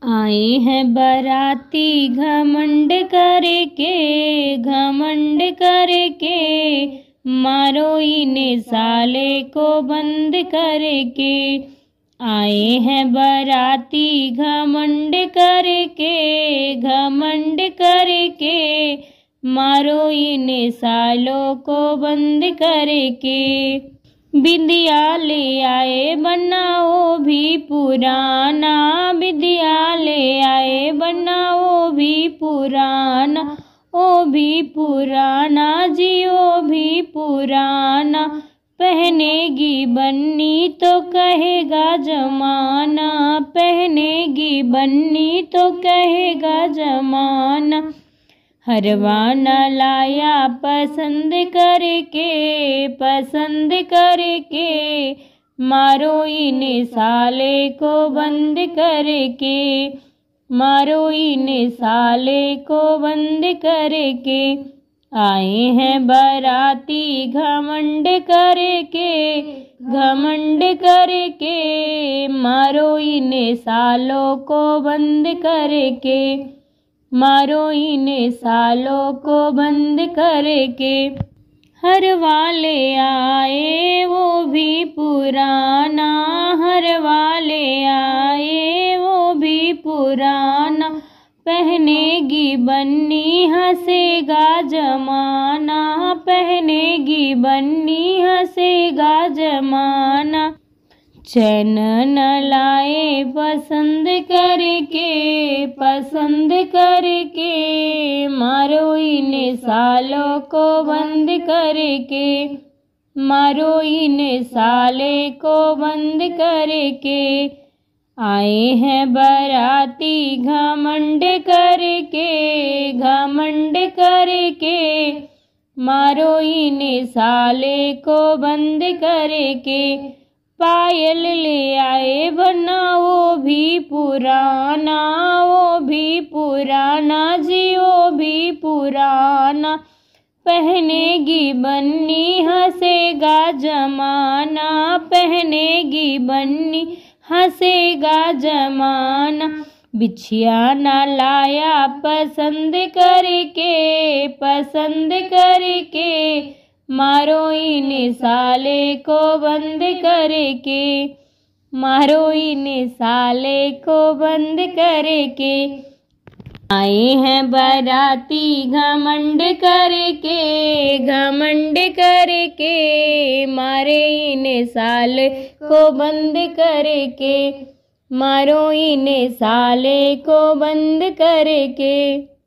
आए हैं बाराती घमंड करके, मारो इन्हें साले को बंद करके। आए हैं बाराती घमंड करके, मारो इन्हें सालों को बंद करके। बिंदिया ले आए बनाओ भी पुराना, बिंदिया ले आए बनाओ भी पुराना, ओ भी पुराना जी ओ भी पुराना। पहनेगी बन्नी तो कहेगा जमाना, पहनेगी बन्नी तो कहेगा जमाना। हरवाना लाया पसंद करके, मारो इन्हें साले को बंद करके, मारो इन्हें साले को बंद करके। आए हैं बाराती घमंड करके, मारो इन्हें सालों को बंद करके, मारो इन्हें सालों को बंद करके। हर वाले आए वो भी पुराना, हर वाले आए वो भी पुराना। पहनेगी बन्नी हंसेगा जमाना, पहनेगी बन्नी हंसेगा जमाना। चैन न लाए पसंद करके, मारो इन्हें सालों को बंद करके, मारो इन्हें साले को बंद करके। आए हैं बाराती घमंड करके, मारो इन्हें साले को बंद करके। पायल ले आए बनाओ भी पुराना, वो भी पुराना जी वो भी पुराना। पहनेगी बन्नी हंसेगा जमाना, पहनेगी बन्नी हंसेगा जमाना। बिछिया न लाया पसंद करके, मारो इन्हें साले को बंद करके, मारो इन्हें साले को बंद करके। आए हैं बाराती घमंड करके, मारे इन्हें साले को बंद करके, मारो इन्हें साले को बंद करके।